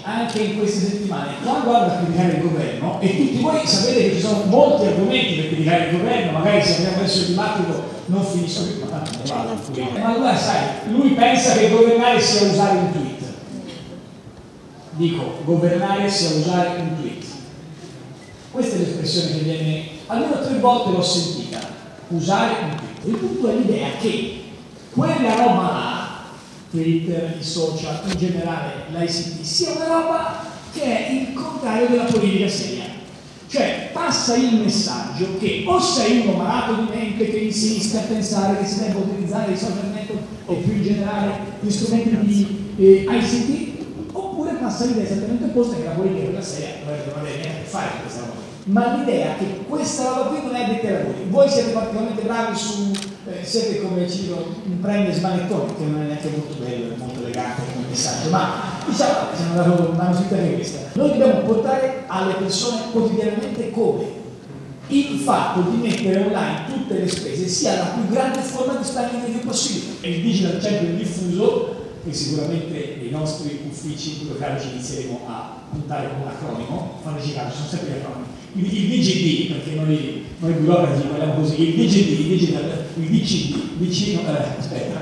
anche in queste settimane, quando vanno a criticare il governo, e tutti voi sapete che ci sono molti argomenti per criticare il governo, magari se abbiamo messo il dibattito non finisco più, ma tanto ne vado. Ma allora sai, lui pensa che governare sia usare un tweet. Dico, governare sia usare un tweet. Questa è l'espressione che viene, almeno 3 volte l'ho sentita, usare un tweet. Il punto è l'idea che quella roba là, Twitter, i social, in generale l'ICT, sia una roba che è il contrario della politica seria. Cioè passa il messaggio che o sei uno malato di mente che insiste a pensare che si debba utilizzare i social network o più in generale gli strumenti di ICT, oppure passa l'idea esattamente opposta che la politica della seria non aveva niente a che fare con questa roba. Ma l'idea che questa roba qui non è detta da voi. Voi siete particolarmente bravi su, siete come ci dicono, un prende smanettone, che non è neanche molto bello, è molto elegante come messaggio, ma diciamo che siamo dato una notizia che questa. Noi dobbiamo portare alle persone quotidianamente come il fatto di mettere online tutte le spese sia la più grande forma di spending possibile. E il digital champion diffuso, che sicuramente nei nostri uffici burocratici inizieremo a puntare come un acronimo, fateci caso, sono sempre gli acronimi. Il DGD, perché noi burocratici parliamo così, il DGD, il DCD, vicino, aspetta,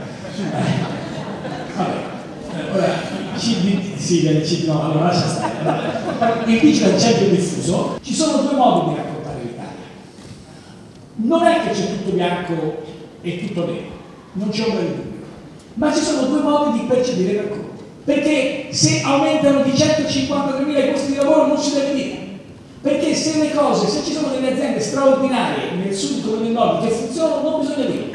vabbè, ora, CD, sì, no, allora lascia stare. Il digital champion diffuso, ci sono 2 modi di raccontare l'Italia. Non è che c'è tutto bianco e tutto nero, non c'è ombra di dubbio, ma ci sono 2 modi di percepire il racconto. Perché se aumentano di 153.000 i posti di lavoro non si deve dire. Perché se le cose, se ci sono delle aziende straordinarie nel sud come nel nord che funzionano, non bisogna dirlo.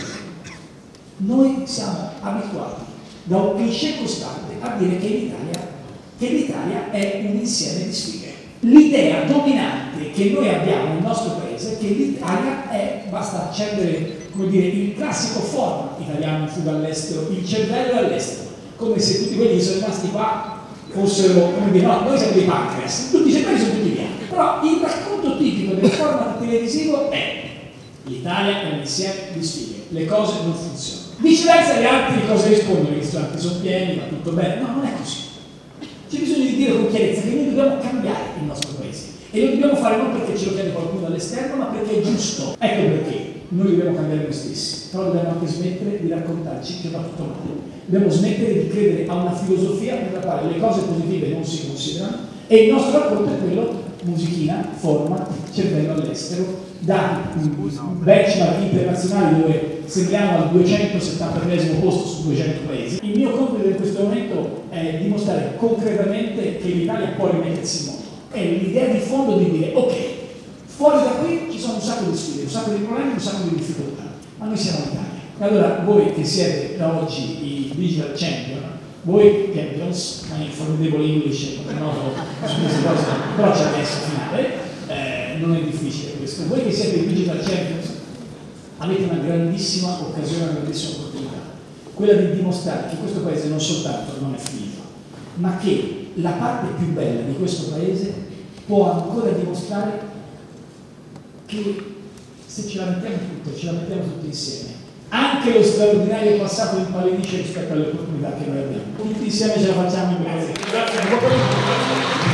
Noi siamo abituati da un cliché costante a dire che l'Italia è un insieme di sfighe. L'idea dominante che noi abbiamo nel nostro paese è che l'Italia è, basta accendere, come dire, il classico forno italiano in fuga all'estero, il cervello è all'estero, come se tutti quelli che sono rimasti qua fossero, come dire, no, noi siamo dei pancreas, tutti i cervelli sono tutti bianchi. Però il racconto tipico del format televisivo è l'Italia è un insieme di sfighe, le cose non funzionano. Viceversa gli altri cosa rispondono? I ristoranti sono pieni, va tutto bene. No, non è così. C'è bisogno di dire con chiarezza che noi dobbiamo cambiare il nostro paese e lo dobbiamo fare non perché ce lo chiede qualcuno all'esterno, ma perché è giusto. Ecco perché noi dobbiamo cambiare noi stessi, però dobbiamo anche smettere di raccontarci che va tutto male. Dobbiamo smettere di credere a una filosofia nella quale le cose positive non si considerano e il nostro racconto è quello musichina, format, cervello all'estero, dati benchmark internazionali dove sembriamo al 273esimo posto su 200 paesi. Il mio compito in questo momento è dimostrare concretamente che l'Italia può rimettersi in moto. È l'idea di fondo di dire, ok, fuori da qui ci sono un sacco di sfide, un sacco di problemi, un sacco di difficoltà, ma noi siamo l'Italia. E allora voi che siete da oggi i digital champion, voi champions, ma in formidable English, no, su queste cose, però c'è adesso finale, non è difficile questo. Voi che siete i digital champions avete una grandissima occasione, una grandissima opportunità, quella di dimostrare che questo paese non soltanto non è finito, ma che la parte più bella di questo paese può ancora dimostrare che se ce la mettiamo tutti insieme, anche lo straordinario passato impallidisce rispetto alle opportunità che noi abbiamo. Tutti insieme ce la facciamo in breve. Grazie.